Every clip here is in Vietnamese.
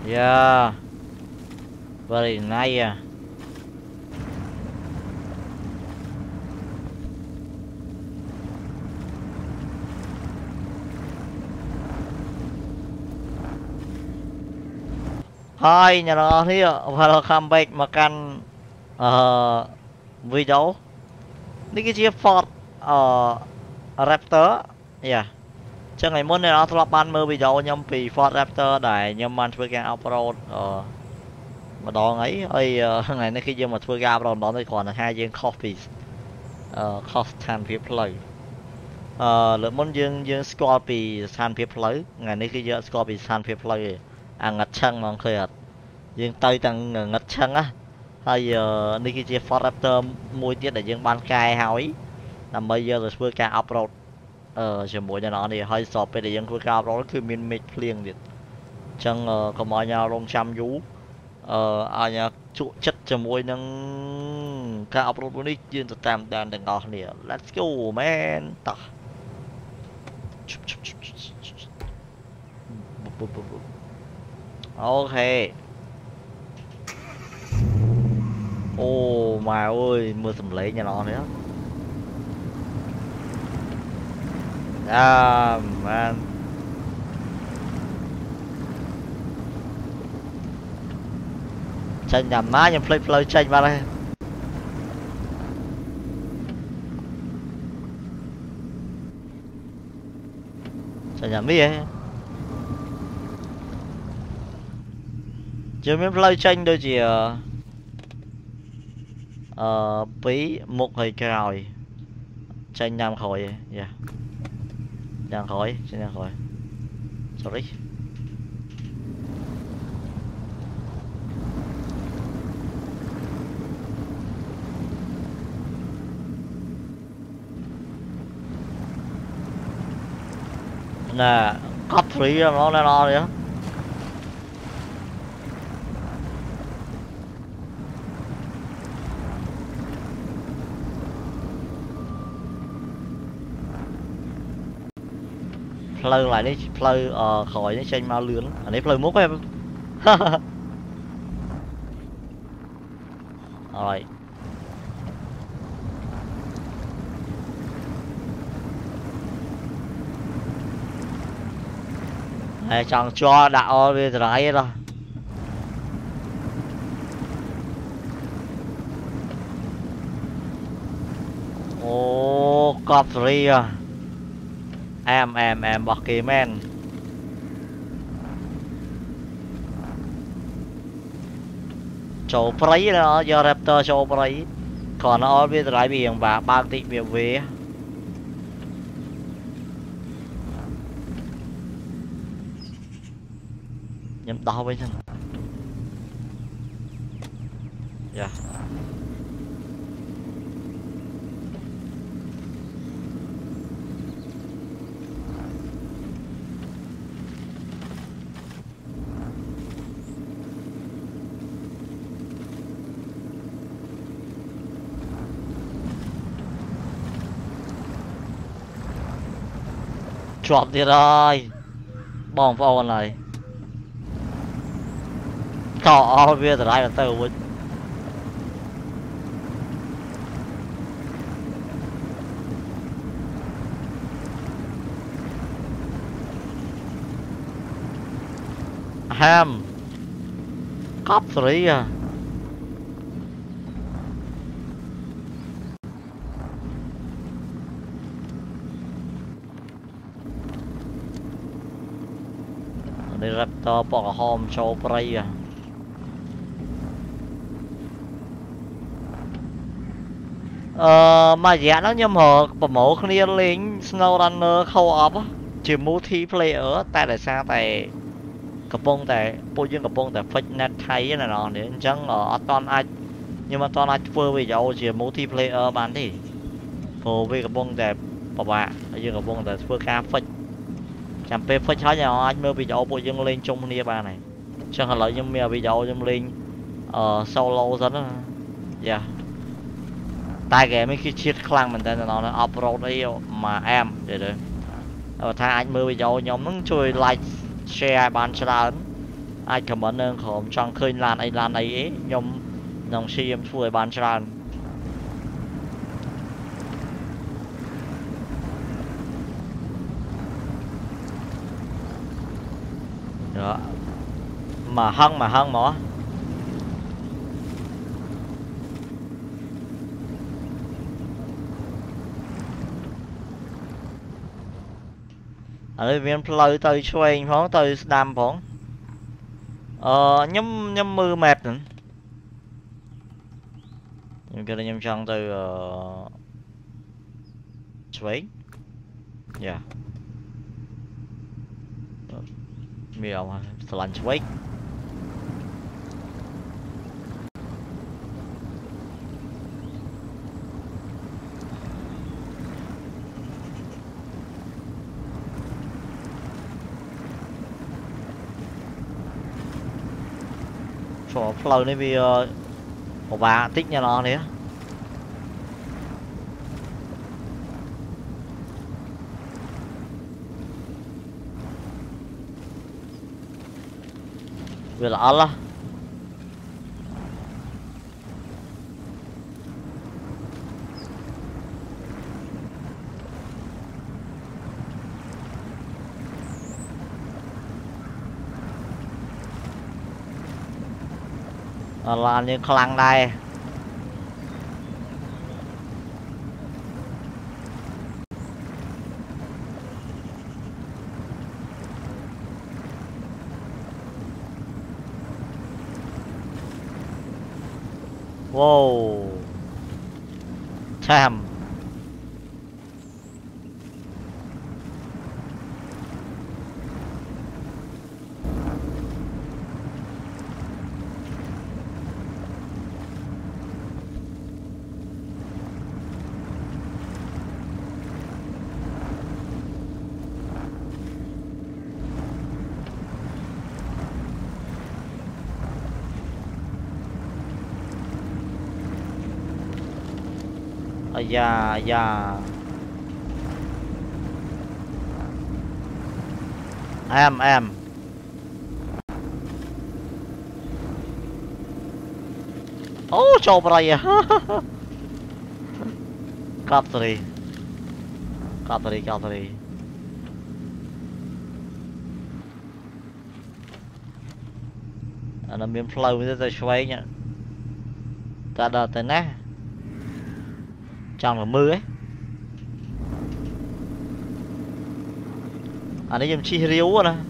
Yeah, very nice. Hi, nhà nó thì welcome back mà căn video. Này cái chiếc Ford Raptor. Yeah. Chẳng ngày muốn này nó thọp ban mơ video nhâm vì Ford Raptor để nhâm manធ្វើការ upload ម្ដងអីហើយថ្ងៃនេះគឺយើងមកធ្វើការ upload ម្ដងទៅគ្រាន់តែថាយើង copy cost ស្ថានភាពផ្លូវលើកមុនយើងស្គាល់ពីស្ថានភាពផ្លូវថ្ងៃនេះគឺយើងស្គាល់ពីស្ថានភាពផ្លូវឯអាងឹតឆឹងហ្មងឃើញអត់យើងទៅទាំងងឹតឆឹងណាហើយនេះគឺជា Ford Raptor មួយទៀតដែលយើងបានកែហើយដើម្បីយកទៅធ្វើការ upload ជាមួយអ្នកនរនេះហើយស្របពេលដែលយើងធ្វើការ upload គឺមានមេឃភ្លៀងទៀតអញ្ចឹងកុំឲ្យញ៉ារងចាំយូរឲ្យញ៉ាជក់ចិត្តជាមួយនឹងការ upload នេះយើងទៅតាមដានទាំងអស់គ្នា Let's go man តោះអូខេអូម៉ែអើយមើលសំឡេងអ្នកនរនេះម៉ែចេញតាមណាខ្ញុំភ្លេចផ្លូវចេញបាត់ហើយចេញតាមនេះហ៎ជឿមានផ្លូវចេញដូចជាពីមុខហើយក្រោយចេញតាមក្រោយយ៉ាតាមក្រោយចេញតាមក្រោយ sorry ណែកប់ហ្វ្រីហ្មងណែនអរផ្លូវឡើយនេះផ្លូវក្រោយនេះចេញមកលឿនអានេះផ្លូវមុខហ៎ហើយហើយចង់ជ័រដាក់អវាត្រៃđóអូកប់ហ្វ្រីemរបស់គេមែនចូលព្រៃណាយក Raptor ចូលព្រៃគ្រាន់តែអត់វាតម្លៃវារៀងបើកតិចវាខ្ញុំដោះវិញហ្នឹងយ៉ាជាប់ទៀតហើយបងប្អូនហើយតោះអស់វាតម្លៃទៅវិញហាមកប់ស្រីនេះ Raptor ពណ៌ក្រហមចូលព្រៃមួយរយៈហ្នឹងខ្ញុំរកប្រមូលគ្នាលេង SnowRunner Co-op ជា multiplayer តែដោយសារតែកំពុងតែពួកយើងកំពុងតែ fix net ថៃណាណោះនេះអញ្ចឹងអត់តន់អាចខ្ញុំអត់តន់អាចធ្វើវីដេអូជា multiplayer បានទេព្រោះវាកំពុងតែពិបាកយើងកំពុងតែធ្វើការ fix ចាំពេល fix ហើយអាចមើលវីដេអូពួកយើងលេងជុំគ្នាបានហើយអញ្ចឹងឥឡូវខ្ញុំមានវីដេអូខ្ញុំលេងsolo សិនណាយ៉ាតែហ្គេមនេះគឺជាតិខ្លាំងមែនតើដល់ upload អីមួយអែមទេថាអាចមើលវីដេអូខ្ញុំហ្នឹងជួយ like share ឲ្យបានច្រើន ai comment nâng khổng trong khơi lan ấy nhom nông si em thua ban tràn đó mà hăng mỏ ở đây viên plei tới xoay phóng tới đam phóng nhắm mưa mệt nữa nhưng cái nhắm chân từ xoay dạ miêu slan xoay cho plei này vì một bà tích nhà nó đấy vì là Allah là như khăn đây wow Sam dạ em ô cho bray à Catri nó miếng flow với tới xoay nhá ta đợt tới nè trong là mưa ấy đấy dùng chi riếu rồi nè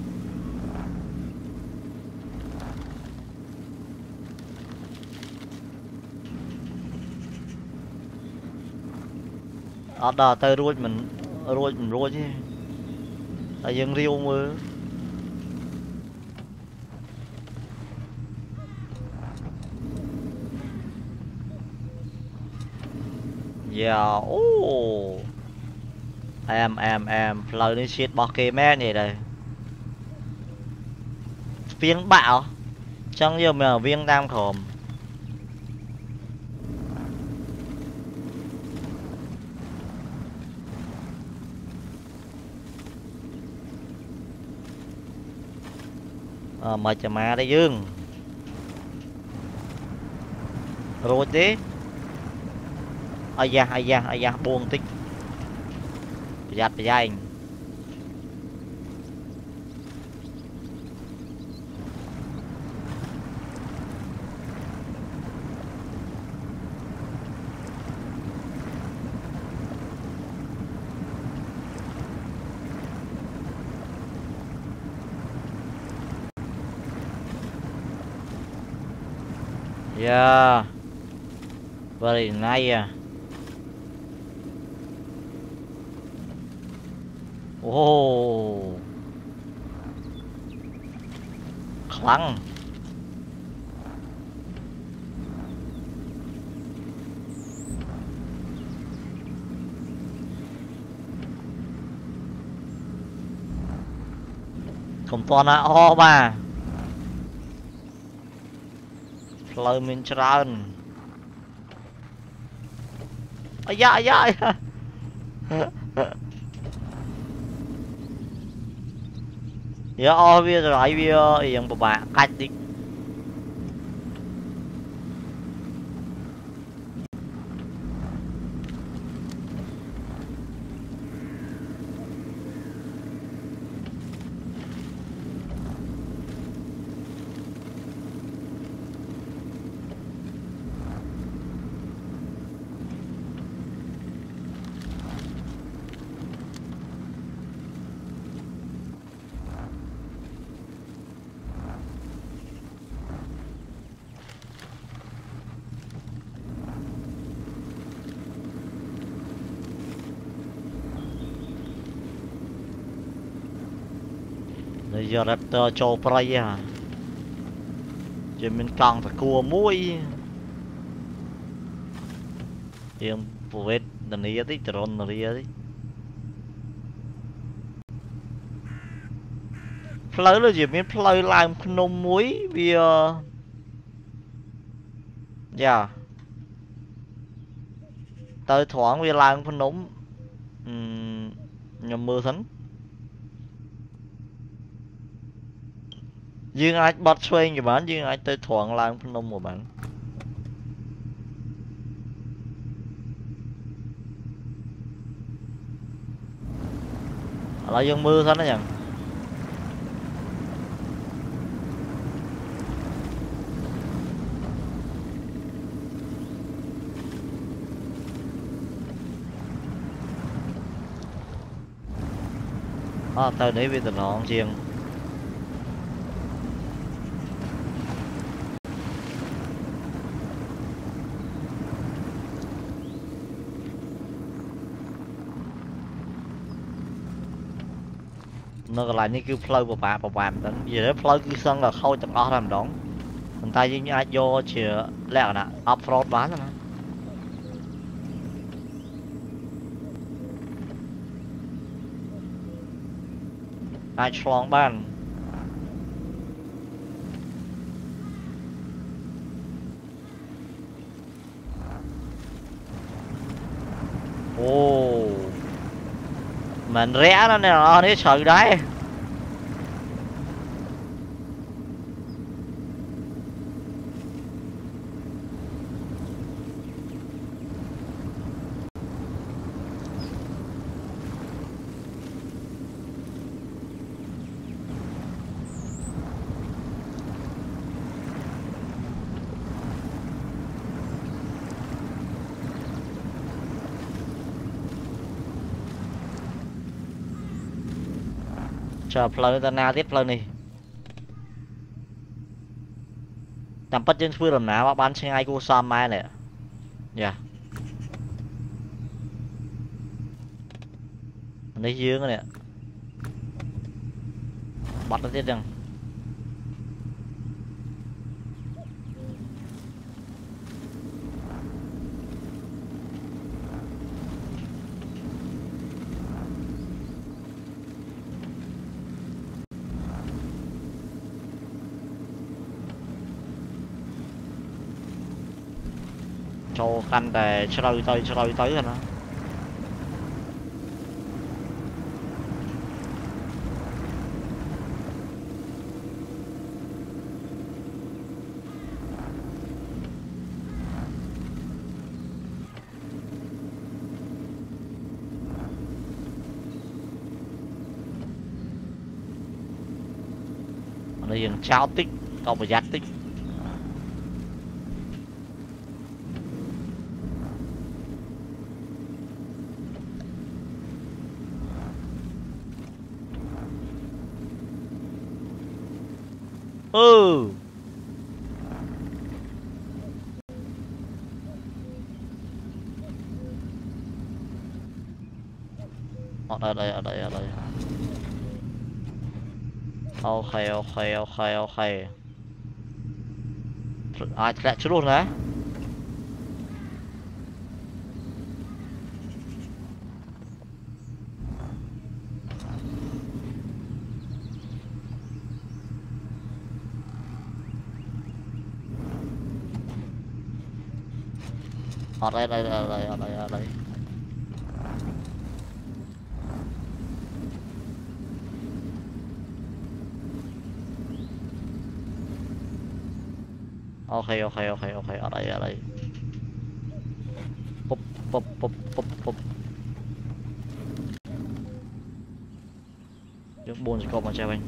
đợt tới ruột mình chứ là dân riêu mưa dạ ô em lời đi shit bọc kê mẹ này đây viên bạo chẳng giờ mà viên đam khổm mời chà má đây dương rồi đấy ai da buông tích giặt ra anh yeah very nice oh khăn không toàn là o bà lời mình trơn ai da giờ bây giờ lại bây giờ hiện bộ bạc cách đi bây giờ Raptor cho play à chỉ mình càng phải cua mũi hiện bộ vết đần đi tí tròn đi tí play là chỉ mình play làm nôm muối bây giờ dạ tới thoáng vì làm phân nôm nhầm mưa thánh dương ai bắt xoay như bạn dương ai tới thoáng làm phân nôm của bạn là dương mưa thánh đó nhỉ tới đấy bây giờ nó riêng nó lại như kêu flow bà bạn đó vì đấy flow cứ sân là khâu chặt ở làm đón mình tay với ai vô chừa lẹ nè offroad bán rồi nè ai chlong ban ô mình rẽ nó nè nó sợ đấy chờ play ta na tiếp play này tầm bắt trên phương làm nào bán xe ai cô xăm mai này dạ lấy dương cái này bắt nó tiếp rằng cho khăn để chơi tới rồi nó nó dừng trao tích không phải giác tích ở đây ok ai lại chút luôn đấy ở đây Ok ok ok ok, ở đây. Bụp bụp bụp bụp bụp. Những buồn có mà treo anh.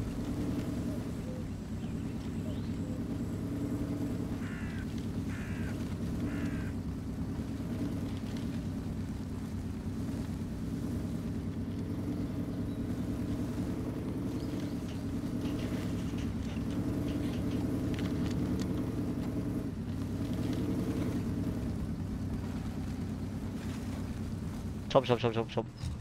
Chụp.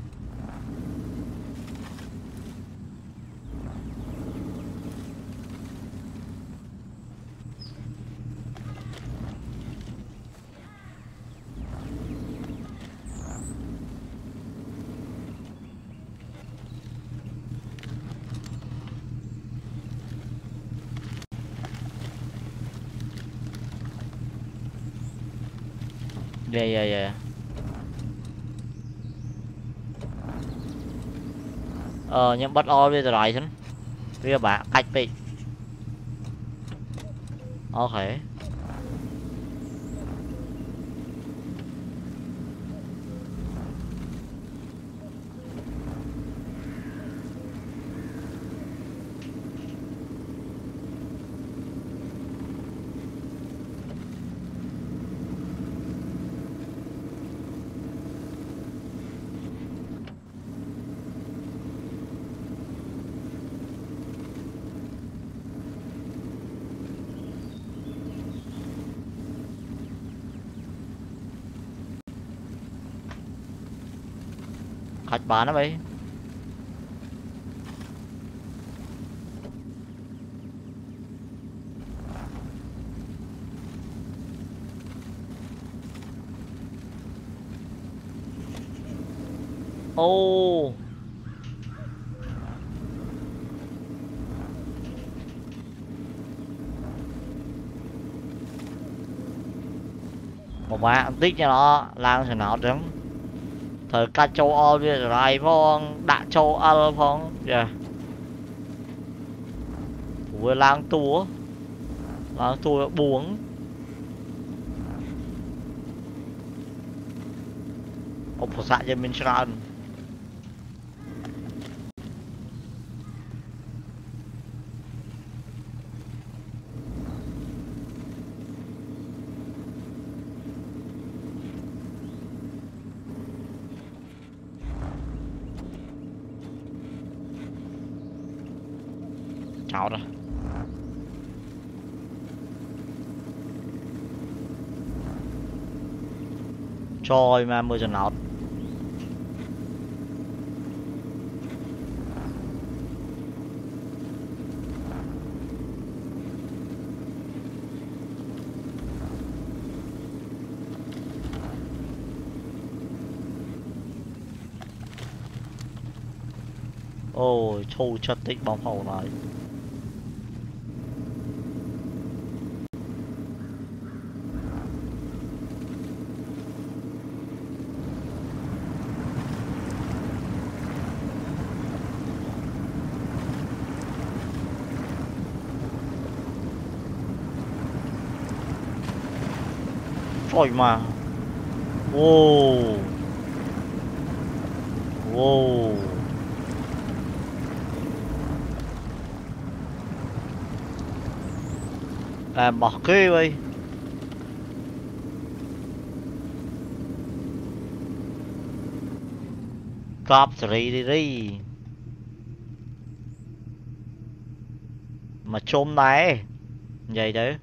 Yeah. Nhưng bắt all bây giờ lại chứ. Bây giờ bạn cách bị. Ok. Khách bán nó bay. Ô. Một bạn tích cho nó lang thì nó đứng. Thời ca châu Âu bây giờ lại phong đã châu Âu phong. Yeah. Vừa lang tua buông. Ông phổ xạ cho mình ra. Chào rồi. Trời mà mưa chân nọt. Ôi, thô chất tích bóng hậu này. Trời mà. Wow. Wow. Làm bỏ kê vậy. Cọp đi. Mà chôm này. Vậy đấy.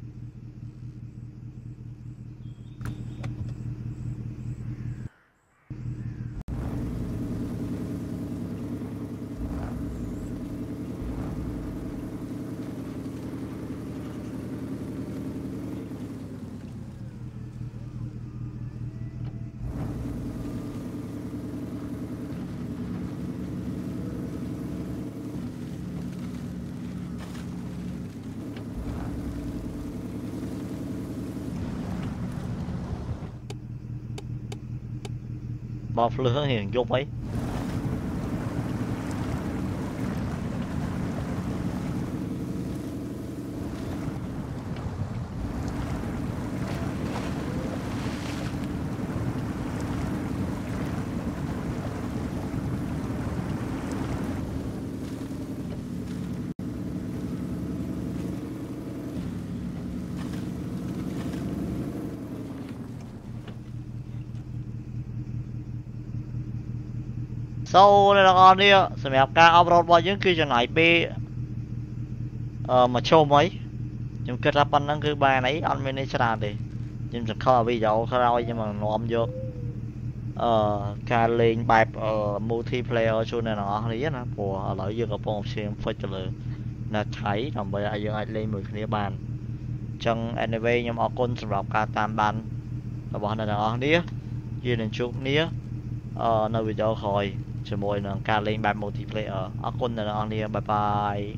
Bao lứa hiền vô mấy. So អ្នកទាំងអស់គ្នាសម្រាប់ការអប់រំរបស់យើងគឺចំណាយពេលមួយชั่วโมងខ្ញុំគិតថាប៉ុណ្ណឹងគឺបានអីអត់មាននេះច្រើនទេខ្ញុំសង្ឃឹមវីដេអូក្រោយខ្ញុំនឹងនាំយកការលេងបែបmultiplayer ជូនអ្នកទាំងអស់គ្នាណាព្រោះឥឡូវយើងកំពុងព្យាយាមហ្វិចទៅលើអ្នកថៃដើម្បីឲ្យយើងអាចលេងមួយគ្នាបានអញ្ចឹង anyway ខ្ញុំអរគុណសម្រាប់ការតាមដានរបស់អ្នកទាំងអស់គ្នាយើងនឹងជួបគ្នានៅវីដេអូក្រោយជាមួយនឹងការលេងបែប multiplayer អរគុណអ្នកទាំងអស់គ្នាបាយបាយ